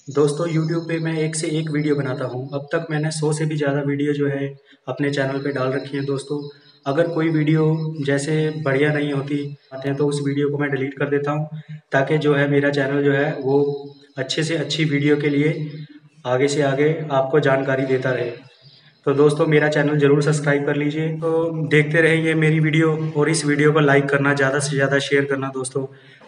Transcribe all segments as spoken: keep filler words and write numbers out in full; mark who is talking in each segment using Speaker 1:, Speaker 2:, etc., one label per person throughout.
Speaker 1: दोस्तों यूट्यूब पे मैं एक से एक वीडियो बनाता हूँ। अब तक मैंने सौ से भी ज़्यादा वीडियो जो है अपने चैनल पे डाल रखी हैं दोस्तों। अगर कोई वीडियो जैसे बढ़िया नहीं होती आते हैं तो उस वीडियो को मैं डिलीट कर देता हूँ, ताकि जो है मेरा चैनल जो है वो अच्छे से अच्छी वीडियो के लिए आगे से आगे आपको जानकारी देता रहे। तो दोस्तों मेरा चैनल ज़रूर सब्सक्राइब कर लीजिए। तो देखते रहिए मेरी वीडियो और इस वीडियो को लाइक करना, ज़्यादा से ज़्यादा शेयर करना दोस्तों।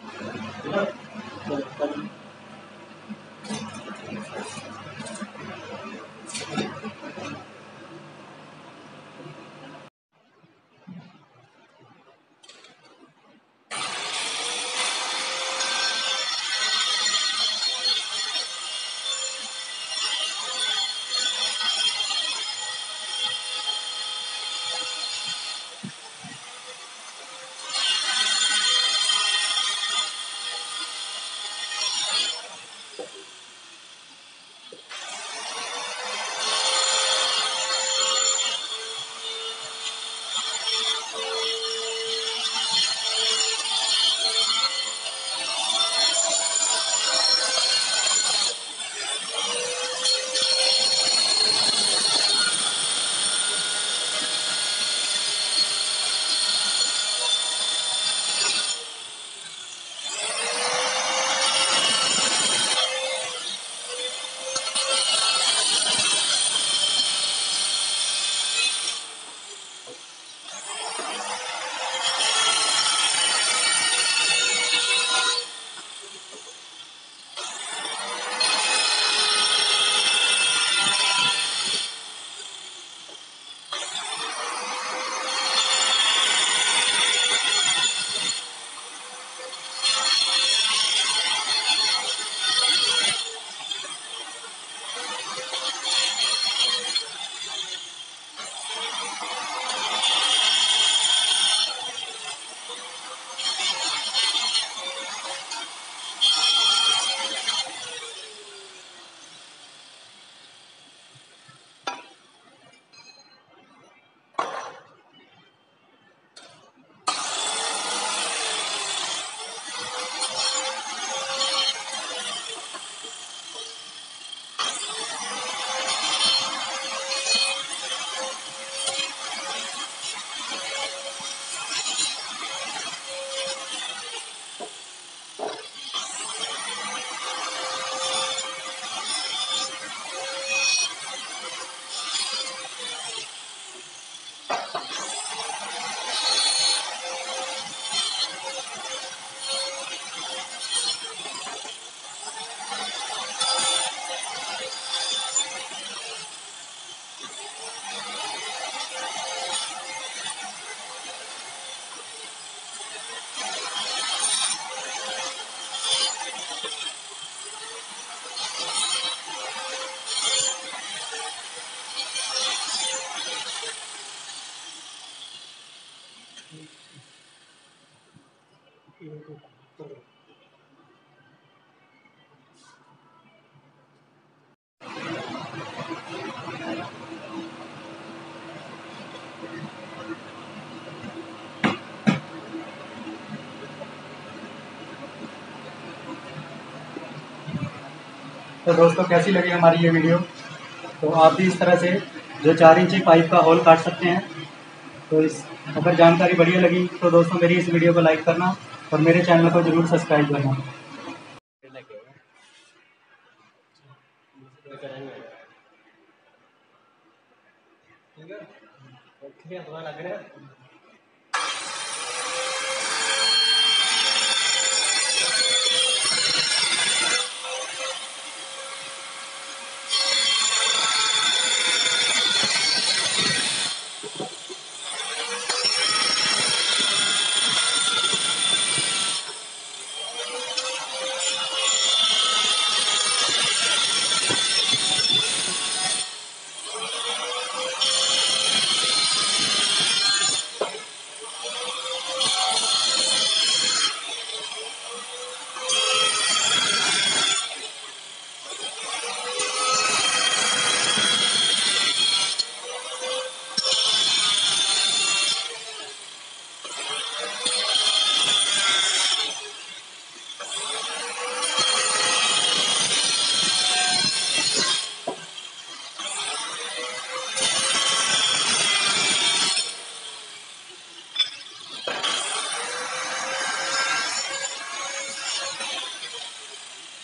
Speaker 1: तो दोस्तों कैसी लगी हमारी ये वीडियो। तो आप भी इस तरह से जो चार इंची पाइप का होल काट सकते हैं। तो इस अगर जानकारी बढ़िया लगी तो दोस्तों मेरी इस वीडियो को लाइक करना और मेरे चैनल को ज़रूर सब्सक्राइब करना।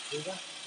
Speaker 2: ठीक है।